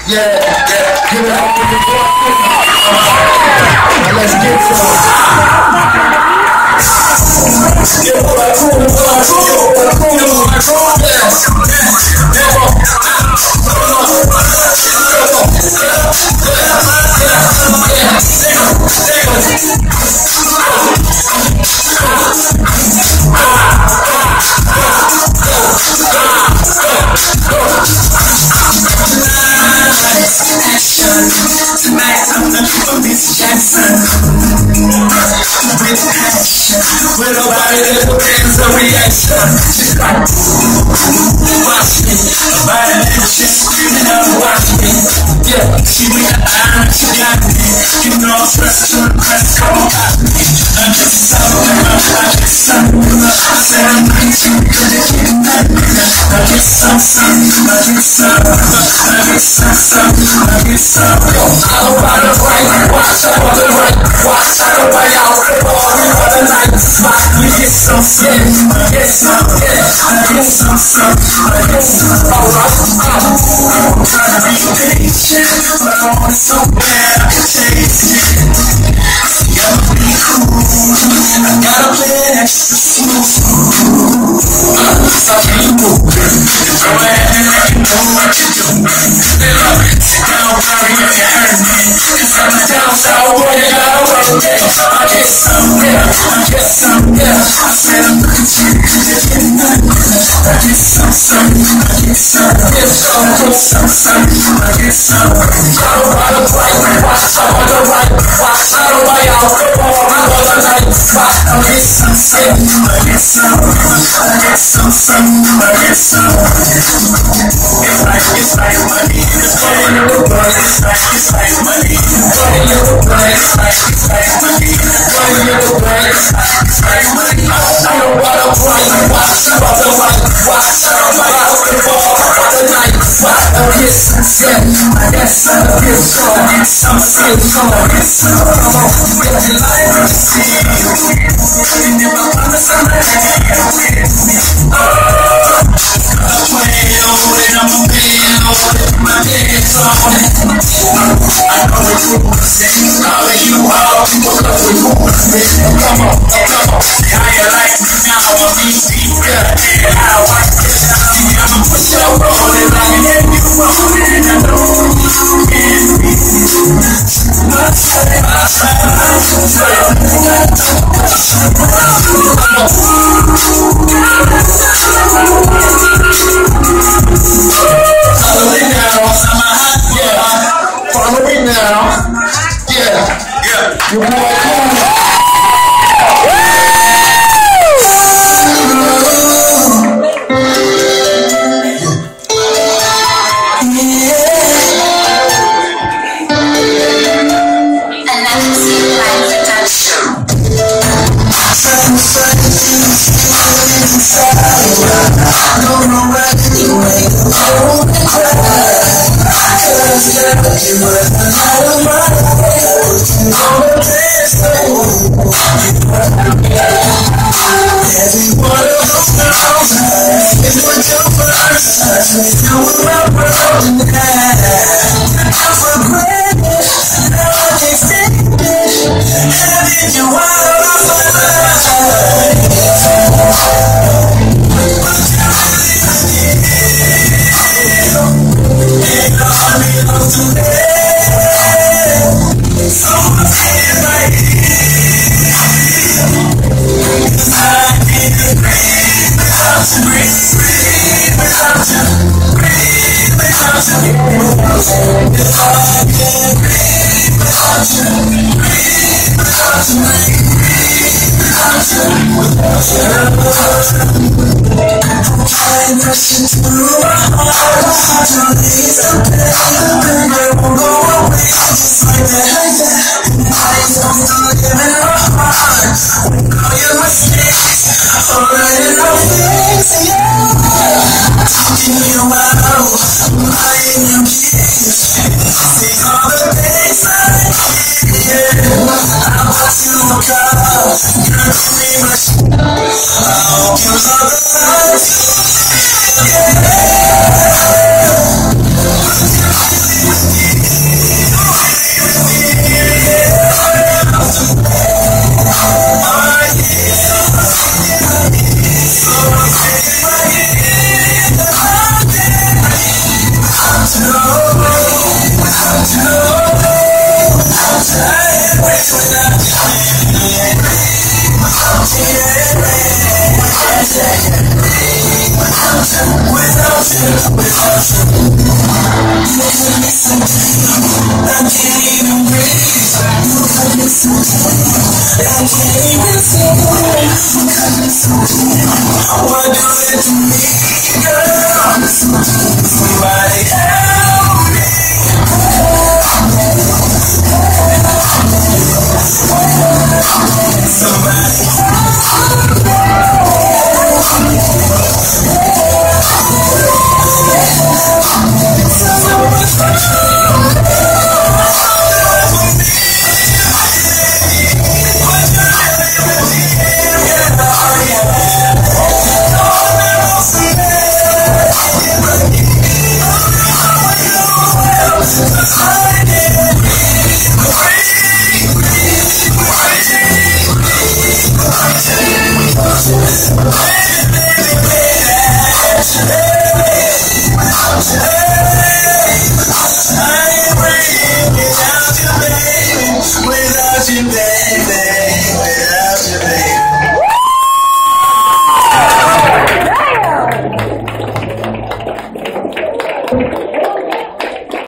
Yeah, give it up for your boy. Now let's get to it. Tonight I'm looking for Miss Jackson with passion, with a body that demands a reaction. She's like, watch me, a body that she's screaming out, watch me. Yeah, she with the iron, she got me. You know I'm stressed to impress, come on, got me. I'm just something, I said I'm not too good at getting that. I get some, I get some. I don't ride the right, watch out on the right, watch out on my out, all the other night, spot, we get some, I get some, alright, I'm trying to be patient, but I want it so bad, I can taste it, gotta be cool, I gotta play extra smooth, so can you move, go ahead and let me know what you do, sit down, worry if you hurt me, cause I'm a down south boy, you gotta work me, I get some, I said I'm looking to you, cause you're getting nothing, I get some, I get some, gotta ride a bike, watch out on the right, watch out on my out, all the other night, spot, I get some, it's like money in the blood, it's like money in the blood, it's like money in the blood, it's like money. I don't want to fight, watch out the right, watch out my out, all the night, spot, I get some, I get some, come on, with your life, I see you never promise I'm not with me. I'm playing on it, I'm a man on it, my head's on it. I know the rules, and all of you all people know the rules, man. Come on, how you like me now? I'm easy, yeah, how I get down. I'ma push your roll and I can get you rolling. I know you can be. Follow me now. Yeah. Your boy Cool. What do it to me, girl? Somebody help me. I ain't bringing it down to baby without you, baby.